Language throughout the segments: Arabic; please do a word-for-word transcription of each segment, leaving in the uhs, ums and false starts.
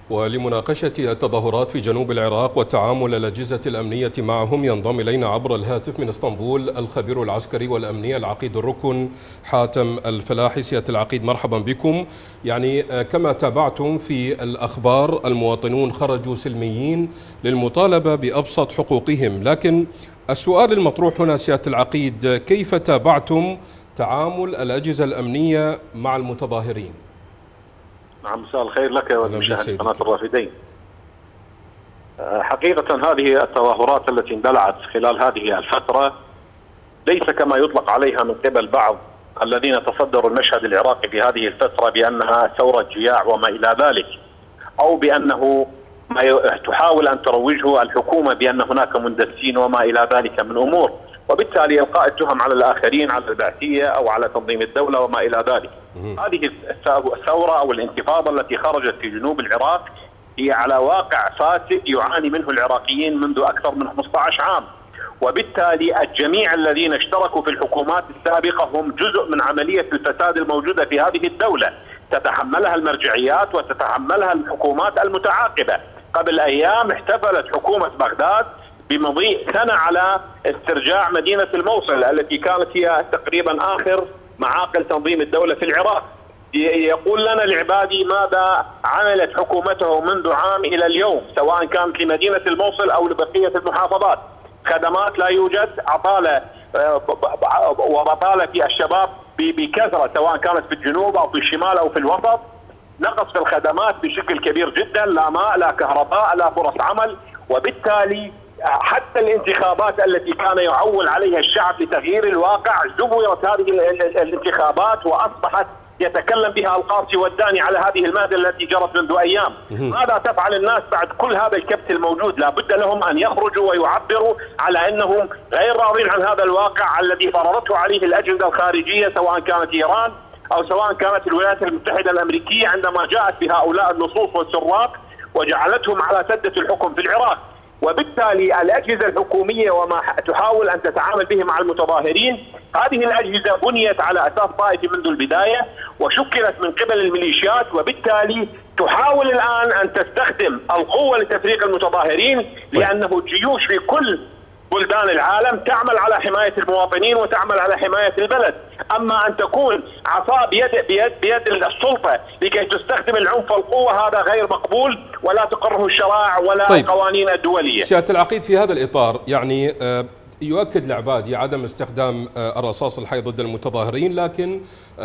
ولمناقشة التظاهرات في جنوب العراق وتعامل الأجهزة الأمنية معهم ينضم إلينا عبر الهاتف من اسطنبول الخبير العسكري والأمني العقيد الركن حاتم الفلاحي. سيادة العقيد مرحبا بكم. يعني كما تابعتم في الأخبار المواطنون خرجوا سلميين للمطالبة بأبسط حقوقهم، لكن السؤال المطروح هنا سيادة العقيد، كيف تابعتم تعامل الأجهزة الأمنية مع المتظاهرين؟ نعم، مساء الخير لك ولمشاهدي قناة الرافدين. حقيقة هذه التظاهرات التي اندلعت خلال هذه الفترة ليس كما يطلق عليها من قبل بعض الذين تصدروا المشهد العراقي في هذه الفترة بأنها ثورة جياع وما إلى ذلك، أو بأنه ما تحاول أن تروجه الحكومة بأن هناك مندسين وما إلى ذلك من أمور، وبالتالي إلقاء التهم على الآخرين، على البعثية أو على تنظيم الدولة وما إلى ذلك. هذه الثورة أو الانتفاضة التي خرجت في جنوب العراق هي على واقع فاسد يعاني منه العراقيين منذ أكثر من خمسة عشر عام، وبالتالي الجميع الذين اشتركوا في الحكومات السابقة هم جزء من عملية الفساد الموجودة في هذه الدولة تتحملها المرجعيات وتتحملها الحكومات المتعاقبة. قبل أيام احتفلت حكومة بغداد بمضي سنة على استرجاع مدينة الموصل التي كانت هي تقريبا آخر معاقل تنظيم الدولة في العراق. يقول لنا العبادي ماذا عملت حكومته منذ عام إلى اليوم، سواء كانت لمدينة الموصل أو لبقية المحافظات. خدمات لا يوجد، عطالة وبطالة في الشباب بكثرة، سواء كانت في الجنوب أو في الشمال أو في الوسط. نقص في الخدمات بشكل كبير جدا، لا ماء لا كهرباء لا فرص عمل، وبالتالي حتى الانتخابات التي كان يعول عليها الشعب لتغيير الواقع زورت هذه الانتخابات وأصبحت يتكلم بها القاصي والداني على هذه المادة التي جرت منذ أيام. ماذا تفعل الناس بعد كل هذا الكبت الموجود؟ لا بد لهم أن يخرجوا ويعبروا على أنهم غير راضين عن هذا الواقع الذي فرضته عليه الأجندة الخارجية، سواء كانت إيران أو سواء كانت الولايات المتحدة الأمريكية عندما جاءت بهؤلاء اللصوص والسراق وجعلتهم على سدة الحكم في العراق. وبالتالي الأجهزة الحكومية وما تحاول أن تتعامل به مع المتظاهرين، هذه الأجهزة بنيت على أساس طائفي منذ البداية وشكلت من قبل الميليشيات، وبالتالي تحاول الآن أن تستخدم القوة لتفريق المتظاهرين، لأنه الجيوش في كل بلدان العالم تعمل على حماية المواطنين وتعمل على حماية البلد. أما أن تكون عصا بيد, بيد, بيد السلطة لكي تستخدم العنف والقوة، هذا غير مقبول ولا تقره الشرائع ولا طيب. القوانين الدولية. سيادة العقيد، في هذا الإطار يعني يؤكد العبادي عدم استخدام الرصاص الحي ضد المتظاهرين، لكن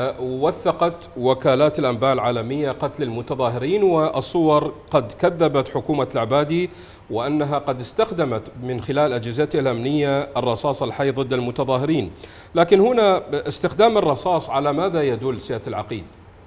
وثقت وكالات الأنباء العالمية قتل المتظاهرين، والصور قد كذبت حكومة العبادي وأنها قد استخدمت من خلال أجهزتها الأمنية الرصاص الحي ضد المتظاهرين. لكن هنا استخدام الرصاص على ماذا يدل سيادة العقيد؟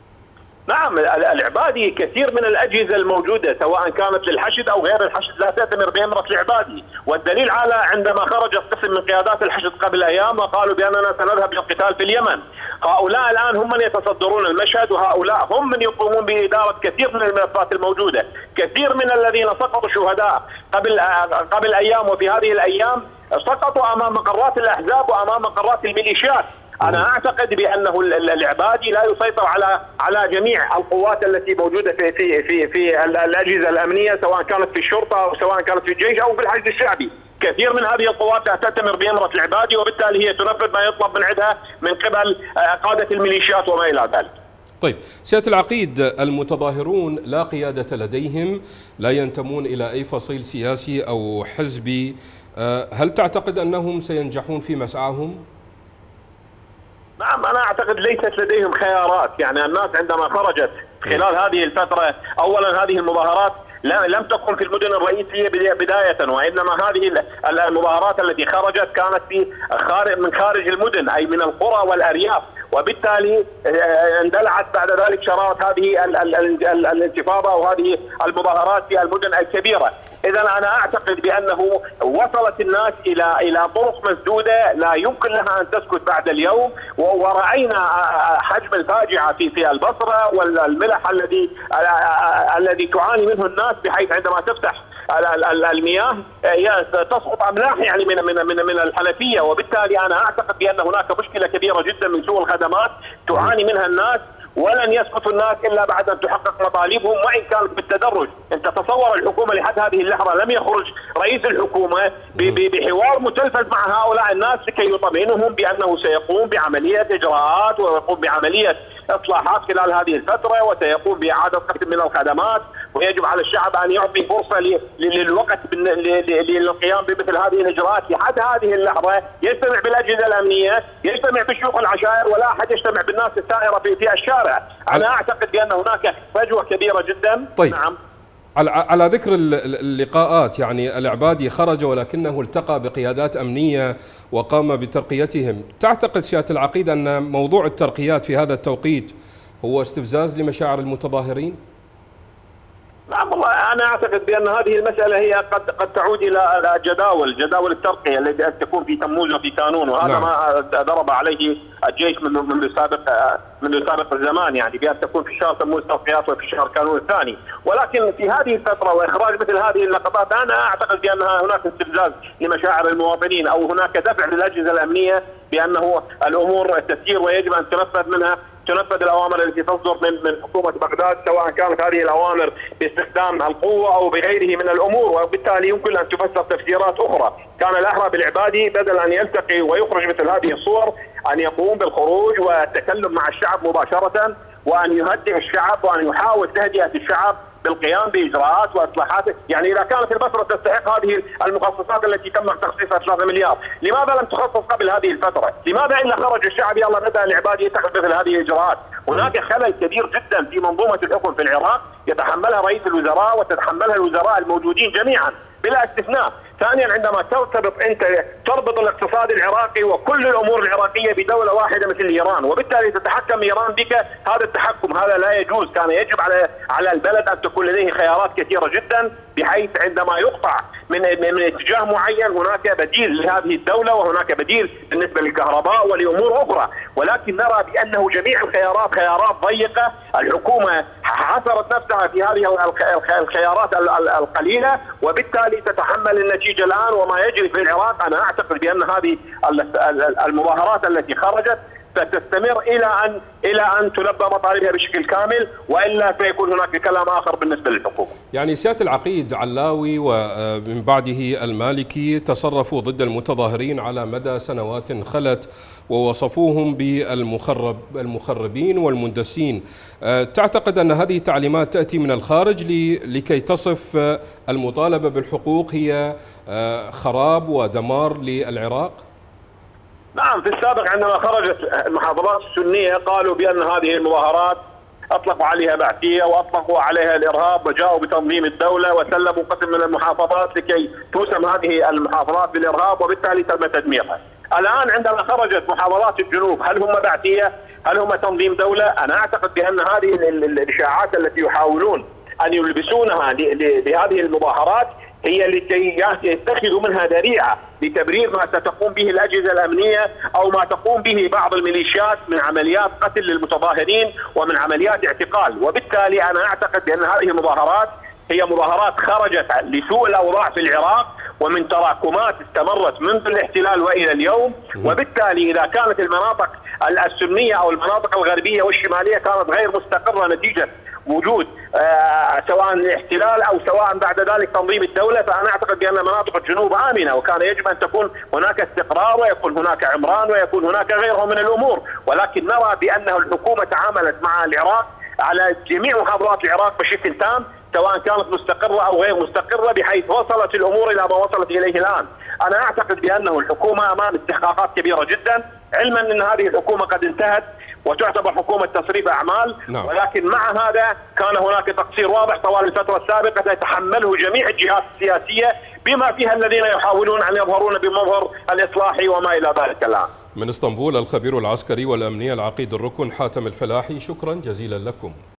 نعم، العبادي كثير من الأجهزة الموجودة سواء كانت للحشد أو غير الحشد لا تأتمر بأمرة العبادي، والدليل على عندما خرج قسم من قيادات الحشد قبل أيام وقالوا بأننا سنذهب للقتال في اليمن. هؤلاء الآن هم من يتصدرون المشهد، وهؤلاء هم من يقومون بإدارة كثير من الملفات الموجودة. كثير من الذين سقطوا شهداء قبل قبل أيام وفي هذه الأيام سقطوا أمام مقرات الأحزاب وأمام مقرات الميليشيات. أنا أعتقد بأنه العبادي لا يسيطر على على جميع القوات التي موجودة في في في في الأجهزة الأمنية، سواء كانت في الشرطة أو سواء كانت في الجيش أو في الحشد الشعبي. كثير من هذه القوات لا تأتمر بأمرة العبادي، وبالتالي هي تنفذ ما يطلب من عندها من قبل قادة الميليشيات وما إلى ذلك. طيب سيادة العقيد، المتظاهرون لا قيادة لديهم، لا ينتمون إلى أي فصيل سياسي أو حزبي، هل تعتقد أنهم سينجحون في مسعاهم؟ نعم، أنا أعتقد ليست لديهم خيارات. يعني الناس عندما خرجت خلال هذه الفترة، أولا هذه المظاهرات لم تكن في المدن الرئيسية بداية، وإنما هذه المظاهرات التي خرجت كانت في من خارج المدن أي من القرى والأرياف، وبالتالي اندلعت بعد ذلك شرارة هذه الانتفاضة وهذه المظاهرات في المدن الكبيرة. إذا أنا أعتقد بأنه وصلت الناس إلى إلى طرق مسدودة لا يمكن لها أن تسكت بعد اليوم، ورأينا حجم الفاجعة في في البصرة والملح الذي الذي تعاني منه الناس، بحيث عندما تفتح المياه تسقط املاح يعني من من من من الحنفيه، وبالتالي انا اعتقد بان هناك مشكله كبيره جدا من سوء الخدمات تعاني منها الناس، ولن يسقط الناس الا بعد ان تحقق مطالبهم وان كانت بالتدرج. انت تصور الحكومه لحد هذه اللحظه لم يخرج رئيس الحكومه بحوار متلفز مع هؤلاء الناس لكي يطمئنهم بانه سيقوم بعمليه اجراءات ويقوم بعمليه اصلاحات خلال هذه الفتره وسيقوم باعاده قسم من الخدمات، ويجب على الشعب ان يعطي فرصه للوقت للقيام بمثل هذه الاجراءات. لحد هذه اللحظه يجتمع بالاجهزه الامنيه، يجتمع بشيوخ العشائر، ولا احد يجتمع بالناس السائره في في الشارع. انا اعتقد بان هناك فجوه كبيره جدا. طيب. نعم. على على ذكر اللقاءات، يعني العبادي خرج ولكنه التقى بقيادات أمنية وقام بترقيتهم. تعتقد سيادة العقيد أن موضوع الترقيات في هذا التوقيت هو استفزاز لمشاعر المتظاهرين؟ نعم والله انا اعتقد بان هذه المساله هي قد قد تعود الى جداول جداول الترقيه التي تكون في تموز وفي كانون، وهذا نعم. ما ضرب عليه الجيش منذ منذ سابق منذ سابق الزمان، يعني بان تكون في شهر تموز ترقيات وفي شهر كانون الثاني. ولكن في هذه الفتره واخراج مثل هذه اللقطات انا اعتقد بان هناك استفزاز لمشاعر المواطنين، او هناك دفع للاجهزه الامنيه بانه الامور تسير ويجب ان تنفذ منها تنفذ الاوامر التي تصدر من من حكومه بغداد، سواء كانت هذه الاوامر باستخدام القوه او بغيره من الامور، وبالتالي يمكن ان تفسر تفسيرات اخرى. كان الاحرى بالعبادي بدل ان يلتقي ويخرج مثل هذه الصور ان يقوم بالخروج والتكلم مع الشعب مباشره، وان يهدئ الشعب وان يحاول تهدئه الشعب بالقيام باجراءات واصلاحات. يعني اذا كانت الفتره تستحق هذه المخصصات التي تم تخصيصها ثلاثة مليار، لماذا لم تخصص قبل هذه الفتره؟ لماذا الا خرج الشعب يلا بدا العبادي يتخذ مثل هذه الاجراءات؟ هناك خلل كبير جدا في منظومه الحكم في العراق يتحملها رئيس الوزراء وتتحملها الوزراء الموجودين جميعا بلا استثناء. ثانيا عندما ترتبط انت تربط الاقتصاد العراقي وكل الامور العراقيه بدوله واحده مثل ايران، وبالتالي تتحكم ايران بك، هذا التحكم هذا لا يجوز. كان يجب على على البلد ان تكون لديه خيارات كثيره جدا، بحيث عندما يقطع من من اتجاه معين هناك بديل لهذه الدوله، وهناك بديل بالنسبه للكهرباء ولامور اخرى. ولكن نرى بانه جميع الخيارات خيارات ضيقه، الحكومه حصرت نفسها في هذه الخيارات القليله، وبالتالي تتحمل النتيجه الان وما يجري في العراق. انا اعتقد بان هذه المظاهرات التي خرجت ستستمر الى ان الى ان تلبى مطالبها بشكل كامل، والا سيكون هناك كلام اخر بالنسبه للحكومه. يعني سياده العقيد علاوي ومن بعده المالكي تصرفوا ضد المتظاهرين على مدى سنوات خلت ووصفوهم بالمخرب المخربين والمندسين. تعتقد ان هذه تعليمات تاتي من الخارج لكي تصف المطالبه بالحقوق هي خراب ودمار للعراق؟ نعم، في السابق عندما خرجت المحافظات السنيه قالوا بان هذه المظاهرات اطلقوا عليها بعثيه واطلقوا عليها الارهاب وجاءوا بتنظيم الدوله وسلموا قسم من المحافظات لكي توسم هذه المحافظات بالارهاب، وبالتالي تم تدميرها. الان عندما خرجت محافظات الجنوب هل هم بعثيه؟ هل هم تنظيم دوله؟ انا اعتقد بان هذه الاشاعات التي يحاولون ان يلبسونها لهذه المظاهرات هي لكي يتخذوا منها ذريعه لتبرير ما ستقوم به الاجهزه الامنيه او ما تقوم به بعض الميليشيات من عمليات قتل للمتظاهرين ومن عمليات اعتقال. وبالتالي انا اعتقد بان هذه المظاهرات هي مظاهرات خرجت لسوء الاوضاع في العراق ومن تراكمات استمرت منذ الاحتلال والى اليوم، وبالتالي اذا كانت المناطق السنيه او المناطق الغربيه والشماليه كانت غير مستقره نتيجه وجود آه سواء الاحتلال او سواء بعد ذلك تنظيم الدوله، فانا اعتقد بان مناطق الجنوب امنه وكان يجب ان تكون هناك استقرار ويكون هناك عمران ويكون هناك غيره من الامور. ولكن نرى بانه الحكومه تعاملت مع العراق على جميع محافظات العراق بشكل تام، سواء كانت مستقره او غير مستقره، بحيث وصلت الامور الى ما وصلت اليه الان. انا اعتقد بانه الحكومه امام استحقاقات كبيره جدا، علما ان هذه الحكومه قد انتهت وتعتبر حكومه تصريف اعمال، نعم. ولكن مع هذا كان هناك تقصير واضح طوال الفتره السابقه يتحمله جميع الجهات السياسيه بما فيها الذين يحاولون ان يظهرون بمظهر الاصلاح وما الى ذلك الان. من اسطنبول الخبير العسكري والامني العقيد الركن حاتم الفلاحي، شكرا جزيلا لكم.